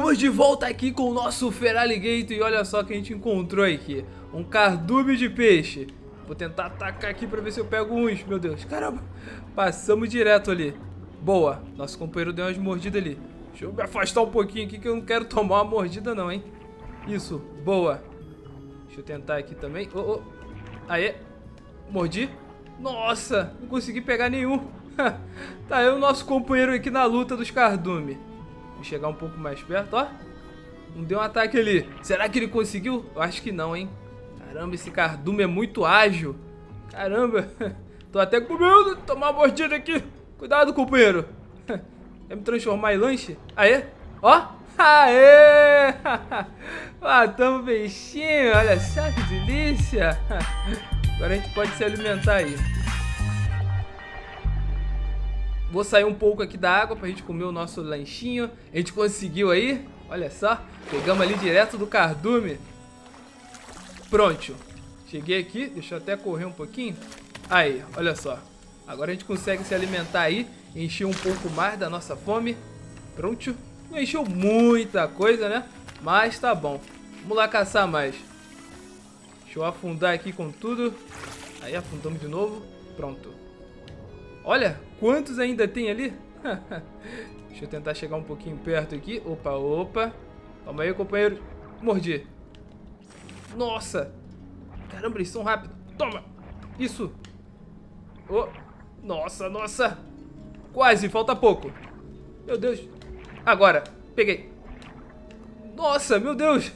Estamos de volta aqui com o nosso Feraligatr e olha só o que a gente encontrou aqui. Um cardume de peixe. Vou tentar atacar aqui pra ver se eu pego uns. Meu Deus, caramba. Passamos direto ali. Boa, nosso companheiro deu umas mordidas ali. Deixa eu me afastar um pouquinho aqui que eu não quero tomar uma mordida não, hein. Isso, boa. Deixa eu tentar aqui também. Aê, mordi. Nossa, não consegui pegar nenhum. Tá eu e o nosso companheiro aqui na luta dos cardume. Vou chegar um pouco mais perto, ó. Não deu um ataque ali. Será que ele conseguiu? Eu acho que não, hein. Caramba, esse cardume é muito ágil. Caramba. Tô até com medo de tomar uma mordida aqui. Cuidado, companheiro. Quer me transformar em lanche? Aê. Ó. Aê. Matamos o peixinho. Olha só que delícia. Agora a gente pode se alimentar aí. Vou sair um pouco aqui da água pra gente comer o nosso lanchinho. A gente conseguiu aí. Olha só. Pegamos ali direto do cardume. Pronto. Cheguei aqui. Deixa eu até correr um pouquinho. Aí, olha só. Agora a gente consegue se alimentar aí. Encher um pouco mais da nossa fome. Pronto. Não encheu muita coisa, né? Mas tá bom. Vamos lá caçar mais. Deixa eu afundar aqui com tudo. Aí afundamos de novo. Pronto. Olha, quantos ainda tem ali? Deixa eu tentar chegar um pouquinho perto aqui. Opa, opa. Calma aí, companheiro. Mordi. Nossa. Caramba, eles são rápidos. Toma. Isso. Oh. Nossa, nossa. Quase, falta pouco. Meu Deus. Agora, peguei. Nossa, meu Deus.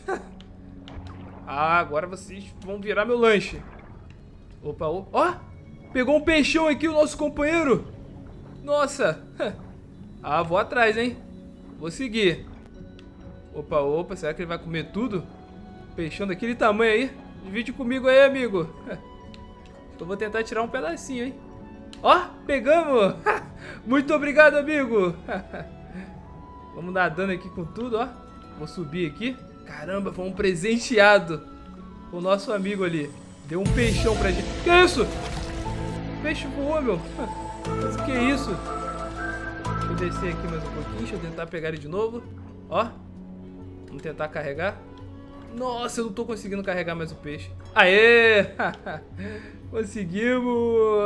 Ah, agora vocês vão virar meu lanche. Opa, opa. Ó. Pegou um peixão aqui o nosso companheiro. Nossa. Ah, vou atrás, hein. Vou seguir. Opa, opa. Será que ele vai comer tudo? Peixão daquele tamanho aí. Divide comigo aí, amigo. Então vou tentar tirar um pedacinho, hein. Ó, pegamos. Muito obrigado, amigo. Vamos nadando aqui com tudo, ó. Vou subir aqui. Caramba, foi um presenteado o nosso amigo ali. Deu um peixão pra gente. Que é isso? Peixe voou, meu. Mas que é isso? Deixa eu descer aqui mais um pouquinho. Deixa eu tentar pegar ele de novo. Ó. Vamos tentar carregar. Nossa, eu não tô conseguindo carregar mais o peixe. Aê! Conseguimos!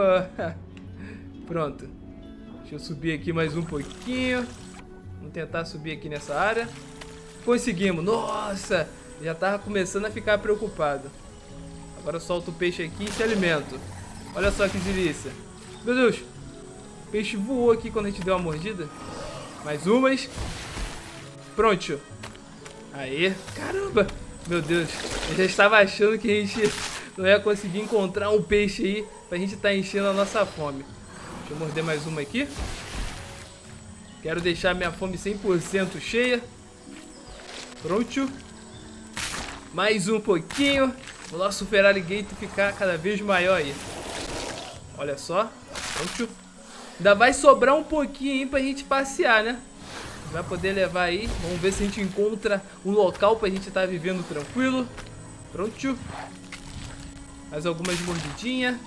Pronto. Deixa eu subir aqui mais um pouquinho. Vamos tentar subir aqui nessa área. Conseguimos. Nossa! Já tava começando a ficar preocupado. Agora eu solto o peixe aqui e se alimento. Olha só que delícia. Meu Deus. O peixe voou aqui quando a gente deu uma mordida. Mais umas. Pronto. Aê. Caramba. Meu Deus. Eu já estava achando que a gente não ia conseguir encontrar um peixe aí pra gente estar enchendo a nossa fome. Deixa eu morder mais uma aqui. Quero deixar minha fome 100% cheia. Pronto. Mais um pouquinho. O nosso Feraligatr ficar cada vez maior aí. Olha só. Pronto. Ainda vai sobrar um pouquinho aí pra gente passear, né? Vai poder levar aí. Vamos ver se a gente encontra um local pra gente estar vivendo tranquilo. Pronto. Mais algumas mordidinhas.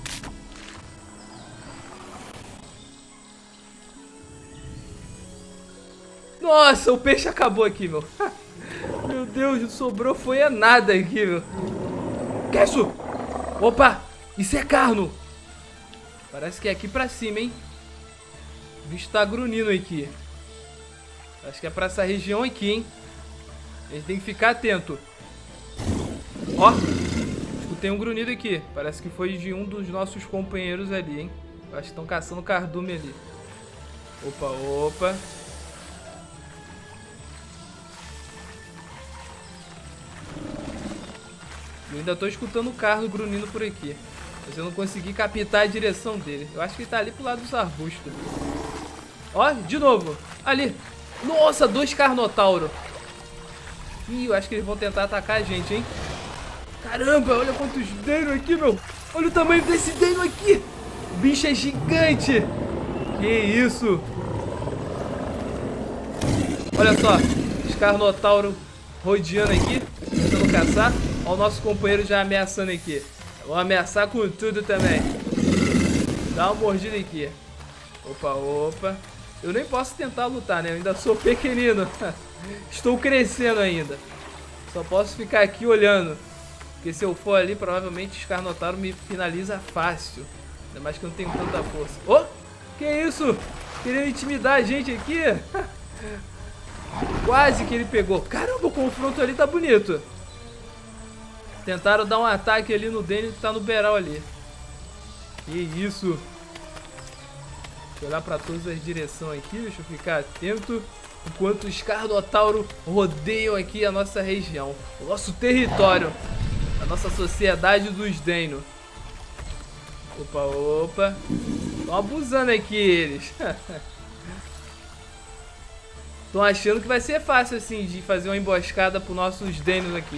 Nossa, o peixe acabou aqui, meu. Meu Deus, não sobrou foi nada aqui, meu. Que é isso? Opa, isso é carno. Parece que é aqui pra cima, hein? O bicho tá grunhindo aqui. Acho que é pra essa região aqui, hein? A gente tem que ficar atento. Ó, escutei um grunhido aqui. Parece que foi de um dos nossos companheiros ali, hein? Acho que estão caçando cardume ali. Opa, opa. Eu ainda tô escutando o carro grunhindo por aqui. Mas eu não consegui captar a direção dele. Eu acho que ele tá ali pro lado dos arbustos. Ó, de novo. Ali. Nossa, 2 carnotauros. Ih, eu acho que eles vão tentar atacar a gente, hein? Caramba, olha quantos dano aqui, meu. Olha o tamanho desse dano aqui. O bicho é gigante. Que isso. Olha só. Os carnotauros rodeando aqui. Tentando caçar. Olha o nosso companheiro já ameaçando aqui. Vou ameaçar com tudo também. Dá uma mordida aqui. Opa, opa. Eu nem posso tentar lutar, né? Eu ainda sou pequenino. Estou crescendo ainda. Só posso ficar aqui olhando. Porque se eu for ali, provavelmente os Carnotauro me finaliza fácil. Ainda mais que eu não tenho tanta força. Oh! Que isso? Querendo intimidar a gente aqui? Quase que ele pegou. Caramba, o confronto ali tá bonito. Tentaram dar um ataque ali no Daniel que tá no Beral ali. Que isso? Deixa eu olhar pra todas as direções aqui. Deixa eu ficar atento. Enquanto os Carnotauro rodeiam aqui a nossa região. O nosso território. A nossa sociedade dos Deno. Opa, opa. Estão abusando aqui eles. Estão achando que vai ser fácil assim de fazer uma emboscada para os nossos Denos aqui.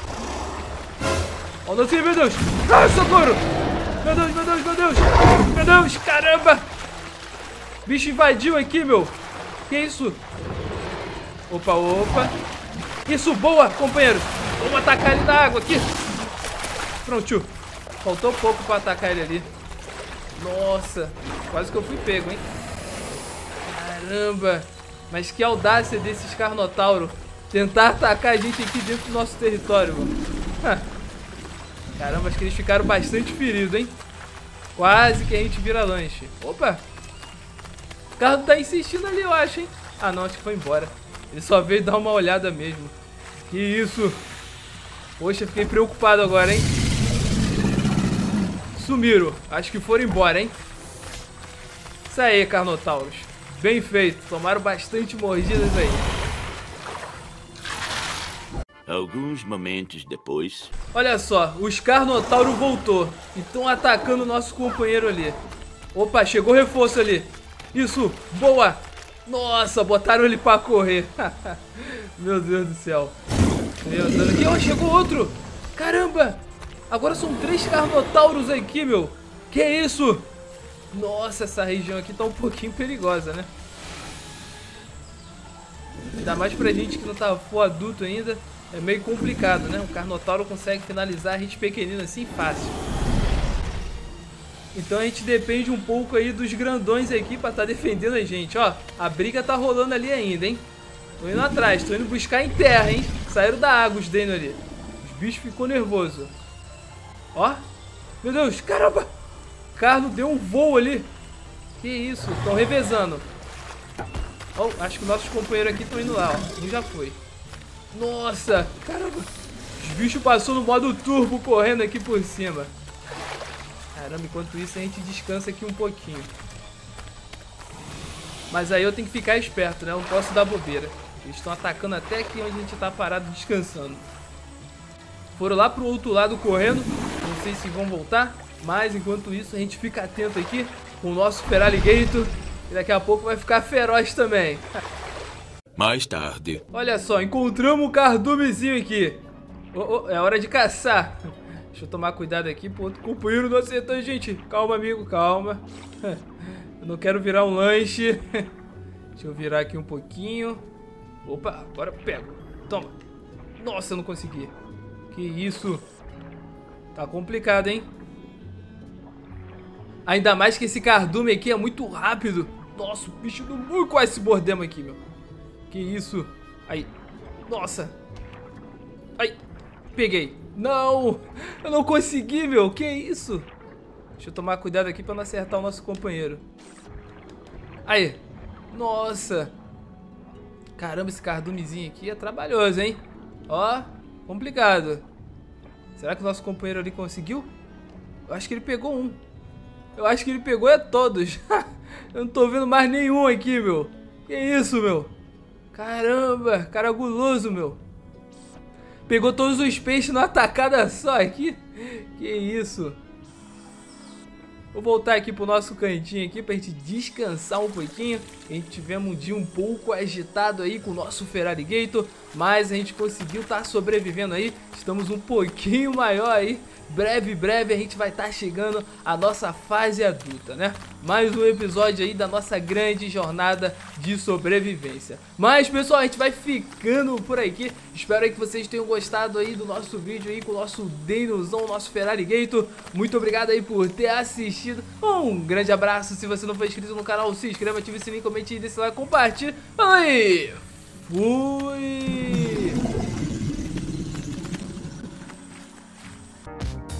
Oh, não sei, meu Deus! Ah, socorro! Meu Deus, meu Deus, meu Deus! Meu Deus, caramba! O bicho invadiu aqui, meu! Que isso? Opa, opa! Isso, boa, companheiros! Vamos atacar ele na água aqui! Pronto! Faltou pouco para atacar ele ali. Nossa! Quase que eu fui pego, hein? Caramba! Mas que audácia desses Carnotauro tentar atacar a gente aqui dentro do nosso território, mano. Caramba, acho que eles ficaram bastante feridos, hein? Quase que a gente vira lanche. Opa! O carro tá insistindo ali, eu acho, hein? Ah, não, acho que foi embora. Ele só veio dar uma olhada mesmo. Que isso? Poxa, fiquei preocupado agora, hein? Sumiram. Acho que foram embora, hein? Isso aí, Carnotauros. Bem feito. Tomaram bastante mordidas aí. Alguns momentos depois... Olha só, os Carnotauro voltou e estão atacando o nosso companheiro ali. Opa, chegou reforço ali. Isso, boa. Nossa, botaram ele pra correr. Meu Deus do céu. Meu Deus. Aqui, ó, chegou outro. Caramba, agora são 3 Carnotauros aqui, meu. Que isso? Nossa, essa região aqui tá um pouquinho perigosa, né? Ainda mais pra gente que não tá full adulto ainda. É meio complicado, né? O Carnotauro consegue finalizar a gente pequenino assim fácil. Então a gente depende um pouco aí dos grandões aqui pra tá defendendo a gente. Ó, a briga tá rolando ali ainda, hein? Tô indo atrás, tô indo buscar em terra, hein? Saíram da água os Deno ali. Os bichos ficou nervoso. Ó, meu Deus, caramba! O Carno deu um voo ali. Que isso, estão revezando. Ó, acho que nossos companheiros aqui estão indo lá, ó. Um já foi. Nossa, caramba. Os bichos passou no modo turbo correndo aqui por cima. Caramba, enquanto isso a gente descansa aqui um pouquinho. Mas aí eu tenho que ficar esperto, né? Eu não posso dar bobeira. Eles estão atacando até aqui onde a gente tá parado descansando. Foram lá pro outro lado correndo. Não sei se vão voltar. Mas enquanto isso a gente fica atento aqui com o nosso Feraligator. E daqui a pouco vai ficar feroz também. Mais tarde. Olha só, encontramos um cardumezinho aqui. Oh, oh, é hora de caçar. Deixa eu tomar cuidado aqui pro outro companheiro não acertar a gente. Calma, amigo, calma. Eu não quero virar um lanche. Deixa eu virar aqui um pouquinho. Opa, agora pego. Toma. Nossa, eu não consegui. Que isso? Tá complicado, hein? Ainda mais que esse cardume aqui é muito rápido. Nossa, o bicho do muito quase se mordemos aqui, meu. Que isso? Aí. Nossa. Ai. Peguei. Não. Eu não consegui, meu. Que isso? Deixa eu tomar cuidado aqui pra não acertar o nosso companheiro. Aí. Nossa. Caramba, esse cardumezinho aqui é trabalhoso, hein? Ó. Complicado. Será que o nosso companheiro ali conseguiu? Eu acho que ele pegou um. Eu acho que ele pegou todos. Eu não tô vendo mais nenhum aqui, meu. Que isso, meu? Caramba, cara guloso, meu. Pegou todos os peixes numa tacada só aqui. Que isso. Vou voltar aqui pro nosso cantinho aqui pra gente descansar um pouquinho. A gente tivemos um dia um pouco agitado aí com o nosso Feraligator, mas a gente conseguiu estar sobrevivendo aí. Estamos um pouquinho maior aí. Breve a gente vai estar chegando à nossa fase adulta, né? Mais um episódio aí da nossa grande jornada de sobrevivência. Mas, pessoal, a gente vai ficando por aqui. Espero aí que vocês tenham gostado aí do nosso vídeo aí com o nosso Denozão, nosso Feraligator. Muito obrigado aí por ter assistido. Um grande abraço. Se você não for inscrito no canal, se inscreva, ative o sininho, comente, deixe lá, compartilhe. Aí, Fui!